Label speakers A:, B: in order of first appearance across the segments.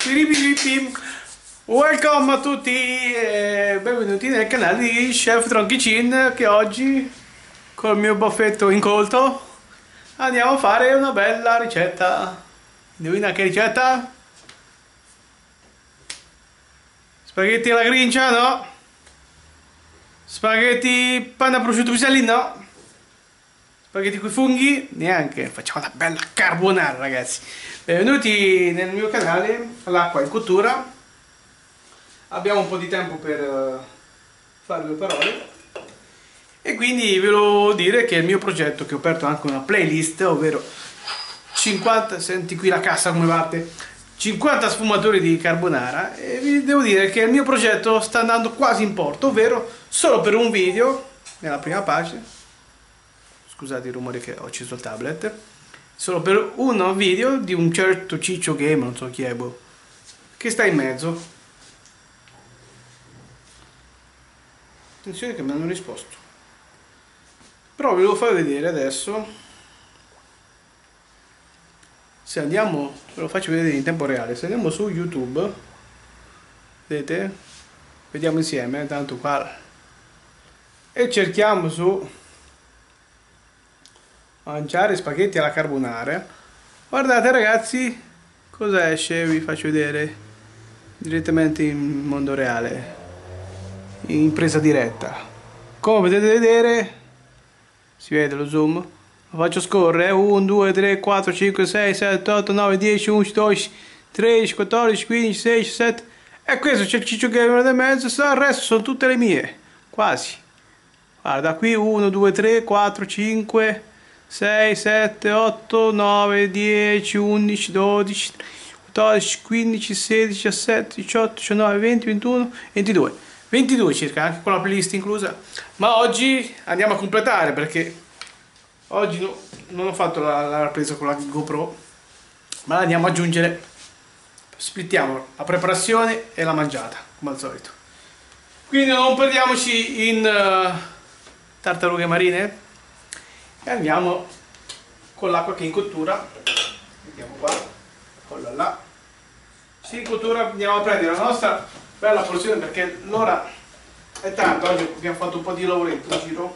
A: Welcome a tutti e benvenuti nel canale di Chef Tronchicin, che oggi col mio baffetto incolto andiamo a fare una bella ricetta. Indovina che ricetta? Spaghetti alla grincia? No. Spaghetti panna prosciutto piselli? No. Spaghetti coi funghi? Neanche. Facciamo una bella carbonara, ragazzi. Benvenuti nel mio canale. L'acqua in cottura. Abbiamo un po' di tempo per fare due parole e quindi ve lo dire che il mio progetto, che ho aperto anche una playlist, ovvero 50, senti qui la cassa come batte, 50 sfumatori di carbonara, e vi devo dire che il mio progetto sta andando quasi in porto, ovvero solo per un video nella prima pagina, scusate il rumore che ho acceso il tablet, solo per un video di un certo Ciccio Game, non so chi è, boh, che sta in mezzo. Attenzione che mi hanno risposto, però ve lo far vedere adesso. Se andiamo, ve lo faccio vedere in tempo reale, se andiamo su YouTube, vedete, vediamo insieme, tanto qua, e cerchiamo su mangiare spaghetti alla carbonara, guardate ragazzi cosa esce. Vi faccio vedere direttamente in mondo reale, in presa diretta. Come potete vedere, si vede lo zoom, lo faccio scorrere, 1 2 3 4 5 6 7 8 9 10 11 12 13 14 15 16 17, e questo c'è il Ciccio Gamer nel mezzo, il resto sono tutte le mie, quasi. Guarda qui, 1 2 3 4 5 6 7 8 9 10 11 12 14 15 16 17 18 19 20 21 22 22 circa, anche con la playlist inclusa. Ma oggi andiamo a completare, perché oggi non ho fatto la ripresa con la GoPro, ma la andiamo ad aggiungere. Splittiamo la preparazione e la mangiata come al solito, quindi non perdiamoci in tartarughe marine e andiamo con l'acqua che è in cottura. Vediamo qua, quella là, sì, in cottura. Andiamo a prendere la nostra bella porzione, perché l'ora è tanto. Oggi abbiamo fatto un po' di lavoretto in giro, un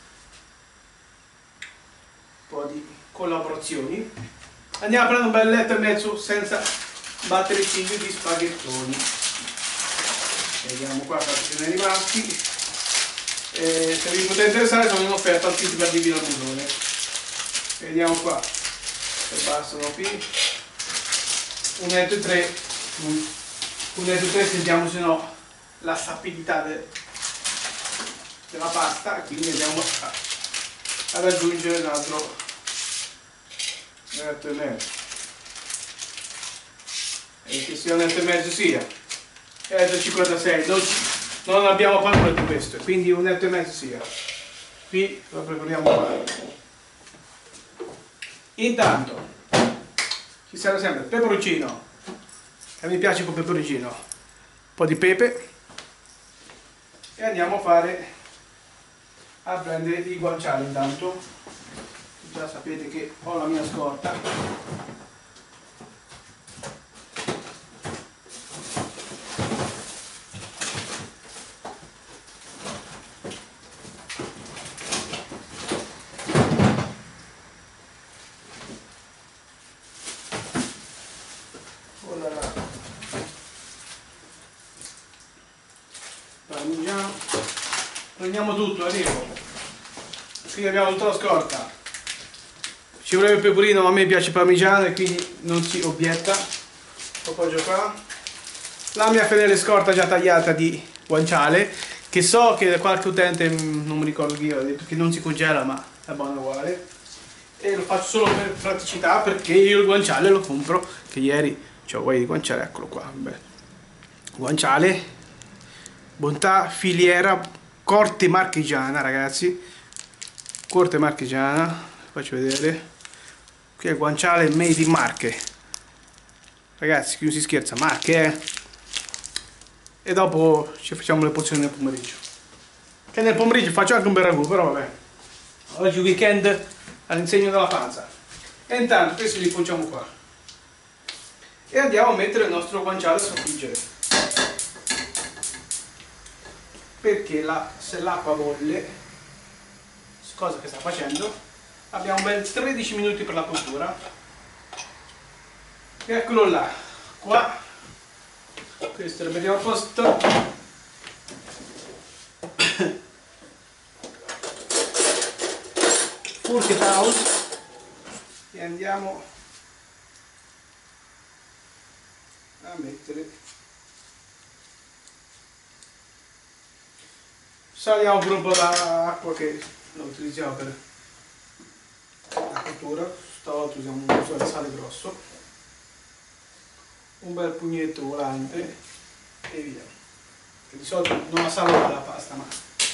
A: po' di collaborazioni. Andiamo a prendere un bel letto e mezzo senza battere ciglio di spaghettoni. Vediamo qua quanti sono rimasti. Se vi potete interessare, sono in offerta al sito per Divino Busone. Vediamo qua se bastano qui 1,3 m. 1,3 m, sentiamo se no la sapidità della pasta, quindi andiamo ad aggiungere l'altro 1,3 m, e che sia 1,3 m sia 1,56 m, non abbiamo paura di questo, quindi 1,3 m sia. Qui lo prepariamo qua. Intanto ci sarà sempre il peperoncino, che mi piace con peperoncino, un po' di pepe, e andiamo a prendere i guanciali. Intanto già sapete che ho la mia scorta, prendiamo tutto, arrivo. Qui abbiamo tutta la scorta. Ci vorrebbe il pecorino, ma a me piace parmigiano e quindi non si obietta. Lo appoggio qua. La mia fedele scorta già tagliata di guanciale, che so che qualche utente, non mi ricordo chi, ha detto che non si congela, ma è buono uguale. E lo faccio solo per praticità, perché io il guanciale lo compro, che ieri c'ho voglia di guanciale, eccolo qua. Beh. Guanciale, bontà, filiera, corte marchigiana, ragazzi, corte marchigiana. Faccio vedere, qui è il guanciale made in Marche, ragazzi, qui non si scherza, Marche, e dopo ci facciamo le porzioni nel pomeriggio, che nel pomeriggio faccio anche un bel ragù, però vabbè, oggi weekend all'insegno della panza. E intanto questi li poggiamo qua. e andiamo a mettere il nostro guanciale a soffriggere, perché se l'acqua bolle, cosa che sta facendo, abbiamo ben 13 minuti per la cottura. E eccolo là, qua, questo lo mettiamo a posto. Fork it out e andiamo a mettere, saliamo pure un po' d'acqua che lo utilizziamo per la cottura, stavolta usiamo un uso di sale grosso, un bel pugnetto volante e via, che di solito non la salo la pasta, ma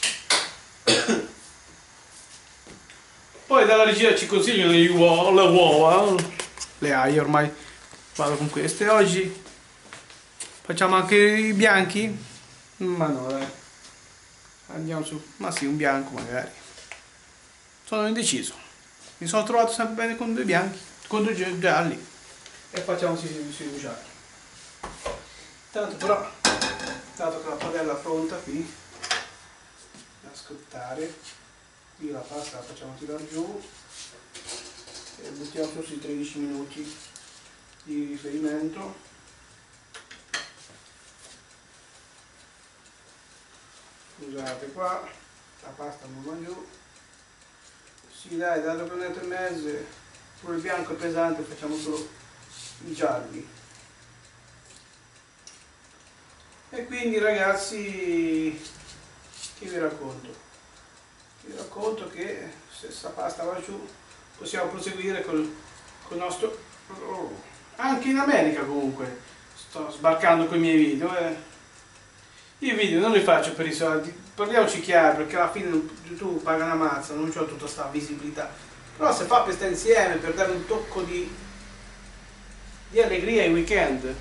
A: poi dalla regia ci consigliano le uova, le aglio, ormai vado con queste. Oggi facciamo anche i bianchi? Ma no, dai. Andiamo su, ma sì, un bianco magari. Sono indeciso. Mi sono trovato sempre bene con due bianchi, con due gialli. E facciamo sui gialli. Tanto però, dato che la padella è pronta qui, da scottare. Qui la pasta la facciamo tirare giù e mettiamo su sui 13 minuti di riferimento. Scusate qua, la pasta non va giù. Sì dai, dato che è 1,5 pure il bianco è pesante, facciamo solo i gialli. E quindi ragazzi, che vi racconto? Vi racconto che se sta pasta va giù possiamo proseguire col nostro, anche in America comunque sto sbarcando con i miei video. I video non li faccio per i soldi, parliamoci chiaro, perché alla fine YouTube paga una mazza, non c'ho tutta sta visibilità, però se fa per stare insieme, per dare un tocco di allegria ai weekend.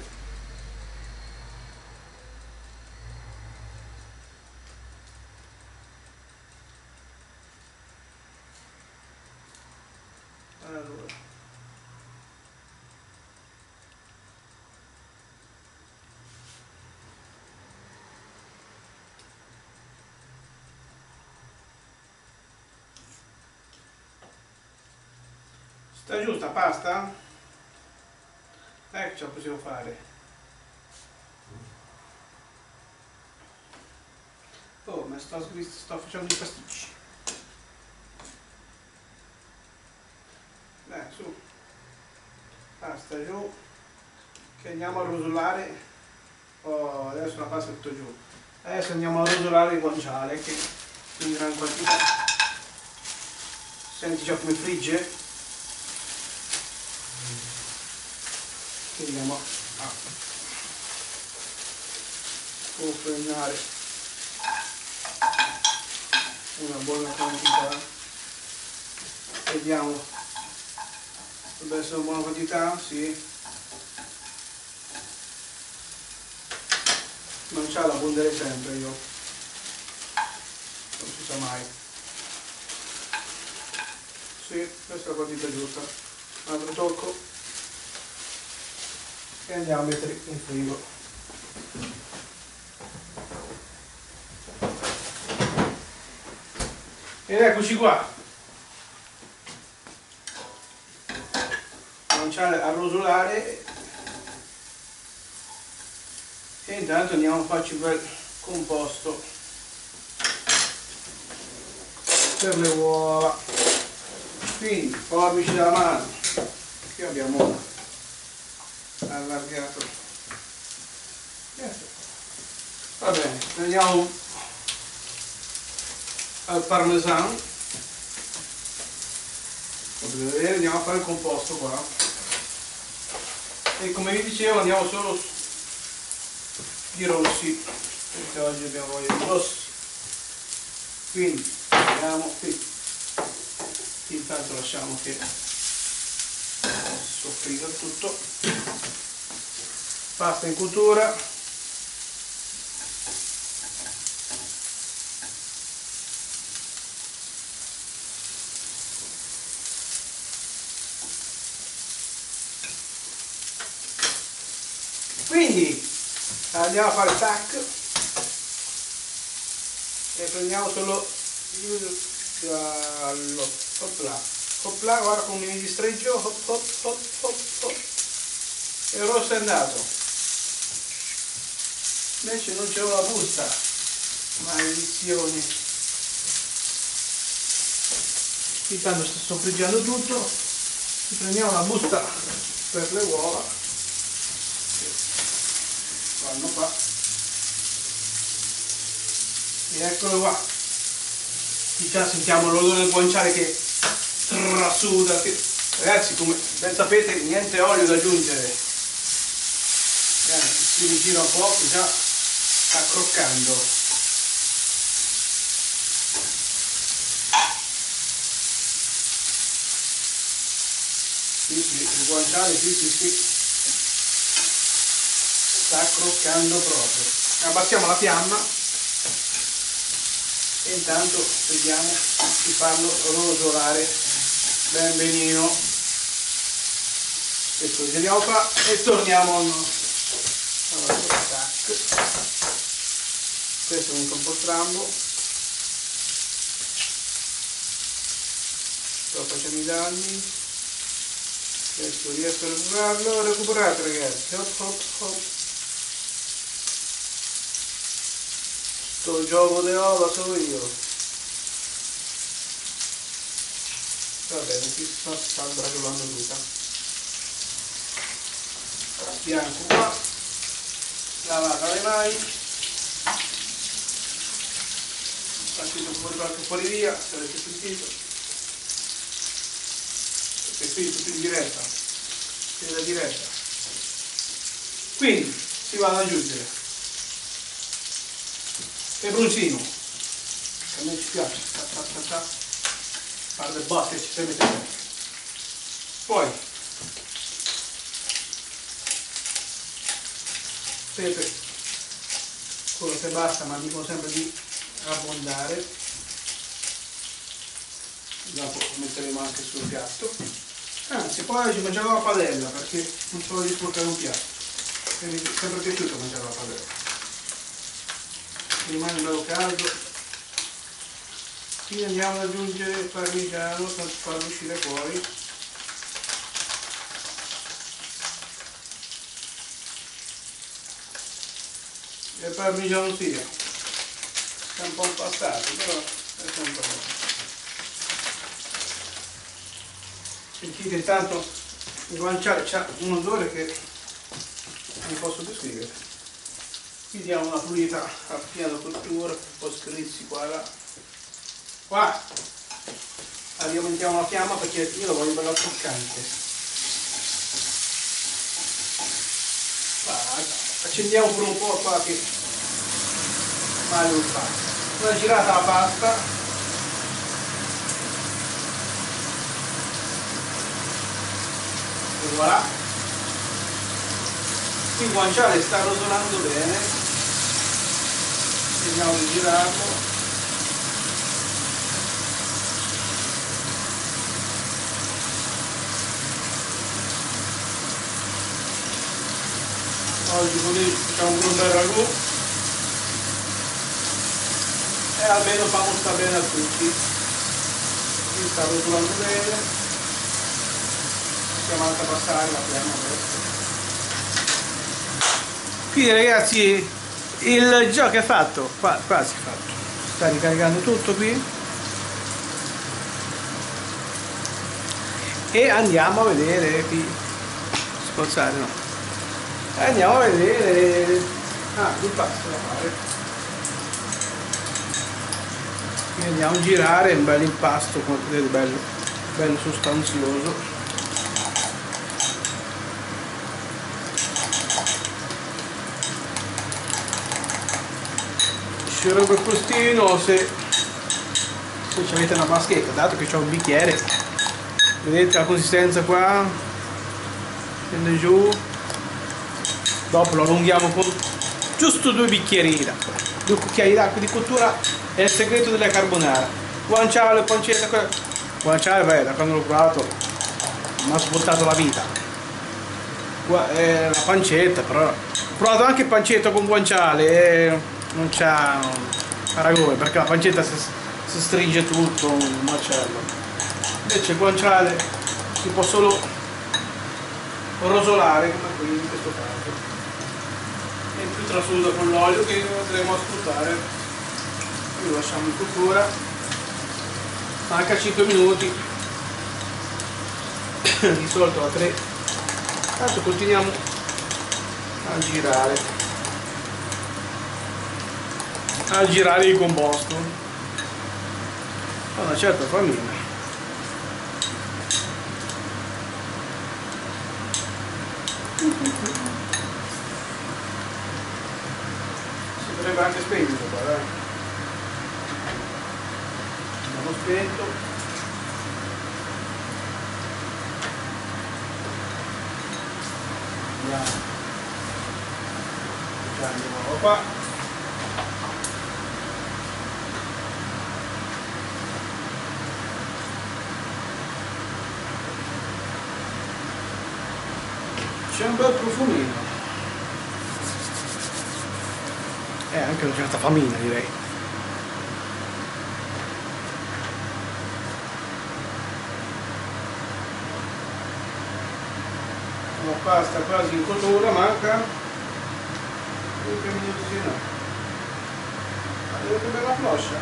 A: Allora, sta giusta pasta? Ecco, ce la possiamo fare. Oh, ma sto facendo i pasticci. Dai, su, pasta giù, che andiamo a rosolare. Oh, adesso la pasta è tutto giù. Adesso andiamo a rosolare il guanciale, che in gran quantità. Senti già come frigge? Quindi andiamo a confrontare una buona quantità. Vediamo, dovrebbe essere una buona quantità, sì. Non c'ha da abbondare sempre io, non si sa mai. Sì, questa è la quantità giusta. Un altro tocco e andiamo a mettere in frigo. Ed eccoci qua, guanciale a rosolare. E intanto andiamo a farci un bel composto per le uova. Quindi forbici dalla mano, qui abbiamo allargato. Va bene, andiamo al parmesano. Potete vedere, andiamo a fare il composto qua. E come vi dicevo andiamo solo di rossi, perché oggi abbiamo voglia di rossi. Quindi andiamo qui. Intanto lasciamo che soffriga tutto. Pasta in cottura. Quindi andiamo a fare tac e prendiamo solo il giallo, hopla, guarda come mi distreggio, hop hop hop hop hop, e il rosso è andato, invece non c'è la busta, maledizione. Qui tanto sto soffriggendo tutto, prendiamo la busta per le uova, vanno qua, e eccolo qua. Già sentiamo l'odore del guanciale che trasuda, ragazzi, come ben sapete niente olio da aggiungere, si mi gira un po' che già sta croccando. Sì, il guanciale sì, sta croccando proprio. Abbassiamo la fiamma e intanto vediamo di farlo rosolare ben benino. Questo lo giriamo qua e torniamo al nostro tac. Questo è venuto un po' strambo, sto facendo i danni. Questo riesco a recuperate ragazzi, hop hop hop. Sto gioco di ova sono io. Va bene, qui si sta sbracciolando tutta. Bianco qua, lavata le mani, partito fuori qualche fuori via, se avete sentito. Perché qui tutto in diretta, è diretta. Quindi si va ad aggiungere peperoncino, che a me ci piace, fare le botte ci si mette bene. Poi pepe, quello che basta, ma dico sempre di abbondare, dopo metteremo anche sul piatto. Anzi, poi oggi mangiamo la padella perché non solo di sporcare un piatto, mi è sempre piaciuto mangiare la padella, rimane bello caldo. Qui andiamo ad aggiungere il parmigiano per farlo uscire fuori. E il parmigiano sia un po' impastato, però è sempre buono. Sentite intanto il guanciale c'ha un odore che non posso descrivere. Qui diamo una pulita a piano cottura, un po' scrizzi qua e là. Qua aumentiamo la fiamma perché io lo voglio bello croccante. Accendiamo pure un po' qua che male non fa. Una girata alla pasta. E voilà, il guanciale sta rosolando bene, vediamo di girarlo. Oggi così facciamo un bel ragù e almeno facciamo sta bene a tutti. Qui sta rosolando bene. Andiamo anche a passare la fiamma adesso. Quindi ragazzi il gioco è fatto, quasi fatto, sta ricaricando tutto qui e andiamo a vedere qui, sforzare no, andiamo a vedere l'impasto da fare. Quindi andiamo a girare un bel impasto, come vedete, bello sostanzioso. Uscirebbe il crostino se avete una vaschetta, dato che ho un bicchiere, vedete la consistenza qua, scende giù, dopo lo allunghiamo con giusto 2 bicchierini d'acqua, 2 cucchiai d'acqua di cottura, è il segreto della carbonara. Guanciale, pancetta, guanciale, beh, da quando l'ho provato mi ha svoltato la vita. La pancetta però provato anche pancetta con guanciale e non c'ha paragone, perché la pancetta si stringe tutto, un macello. Invece il guanciale si può solo rosolare, come qui in questo caso. E in più trasuda con l'olio che andremo a sfruttare. Quindi lo lasciamo in cottura. Manca 5 minuti. Di solito a 3. Adesso continuiamo a girare il composto a una certa famiglia. Si potrebbe anche spegnere qua, dai. Abbiamo spento. Andiamo. Andiamo qua. C'è un bel profumino. Anche una certa famiglia, direi. La pasta quasi in cottura, manca 5 minuti, no. Guardate che bella floscia.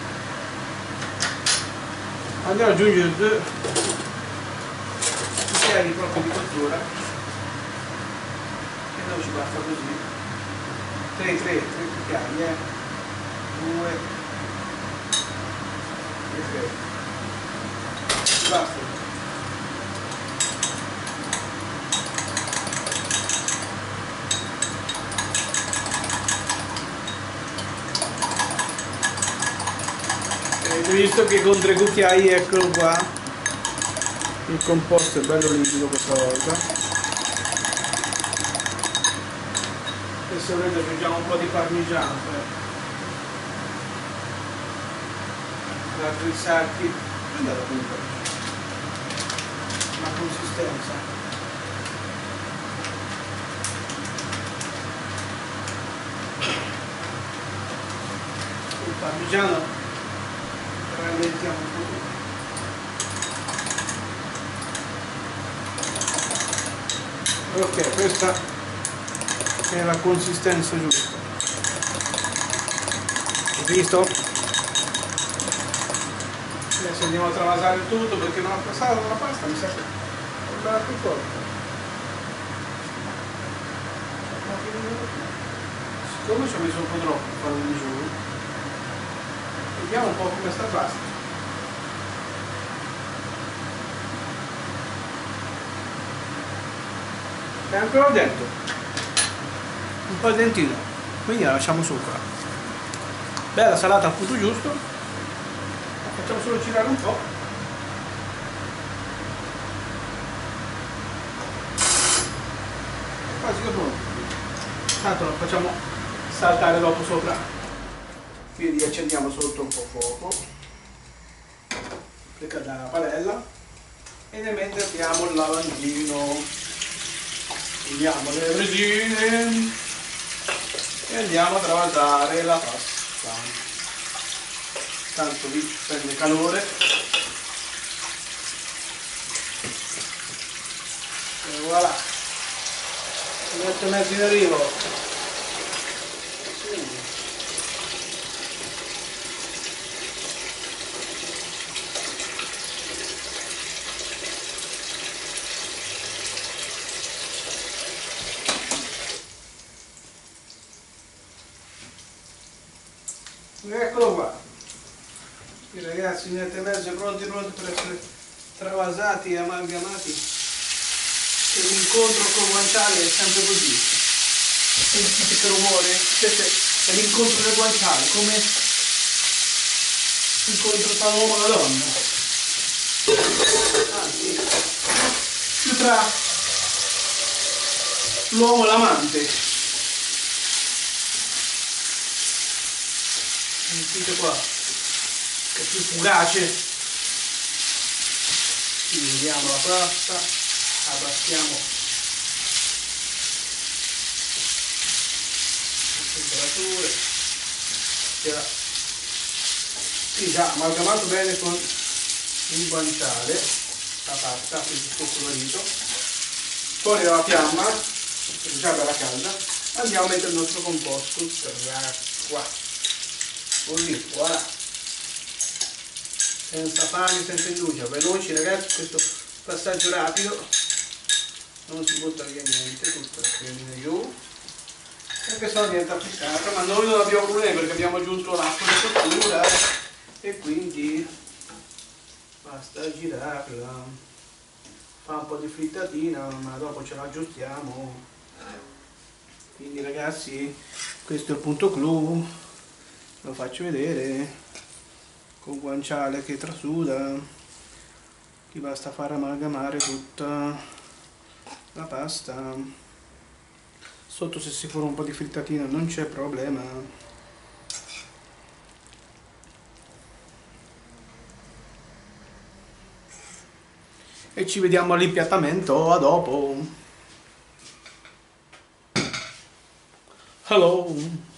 A: Andiamo ad aggiungere 2 cucchiai proprio di cottura, e non ci basta così. 3 cucchiai, 2 e 3. Basta. Avete visto che con 3 cucchiai, eccolo qua, il composto è bello liquido questa volta. E se volete aggiungiamo un po' di parmigiano per raddrizzarti, guardate comunque la consistenza. Il parmigiano rallentiamo un po'. Ok, questa è la consistenza giusta. Hai visto? Adesso andiamo a travasare il tutto, perché non ho passato la pasta, mi sa che è bella più forte. Siccome ci ho messo un po' troppo a farlo di giù, vediamo un po' come sta pasta. È ancora dentro, un po' dentino, quindi la lasciamo sopra. Bella salata al punto giusto, la facciamo solo girare un po'. Quasi che è pronto. Tanto la facciamo saltare dopo sopra. Quindi accendiamo sotto un po' fuoco per calare la padella, e nel mentre abbiamo il lavandino. Togliamo le resine e andiamo a travasare la pasta. Tanto lì prende calore. E voilà, mi metto mezzo in arrivo. Eccolo qua. Qui ragazzi, niente mezzo, pronti per essere travasati e amalgamati. Che l'incontro col guanciale è sempre così. Sentite che rumore? È l'incontro del guanciale, come l'incontro tra l'uomo e la donna. Anzi, più tra l'uomo e l'amante. Sentite qua, che è più fugace. Quindi vediamo la pasta, abbassiamo temperature, sì, già amalgamato bene con il guanciale la pasta, quindi il suo colorito. Fuori dalla fiamma, già bella calda, andiamo a mettere il nostro composto per l'acqua, così, voilà, senza pane, senza indugia, veloci ragazzi, questo passaggio rapido, non si butta via niente, tutto viene giù, perché sennò diventa frittata, ma noi non abbiamo problemi perché abbiamo aggiunto l'acqua di cottura e quindi basta girarla, fa un po' di frittatina, ma dopo ce la aggiustiamo. Quindi ragazzi, questo è il punto clou, lo faccio vedere, con guanciale che trasuda, ti basta far amalgamare tutta la pasta. Sotto se si fa un po' di frittatina non c'è problema. E ci vediamo all'impiattamento, a dopo. Hello!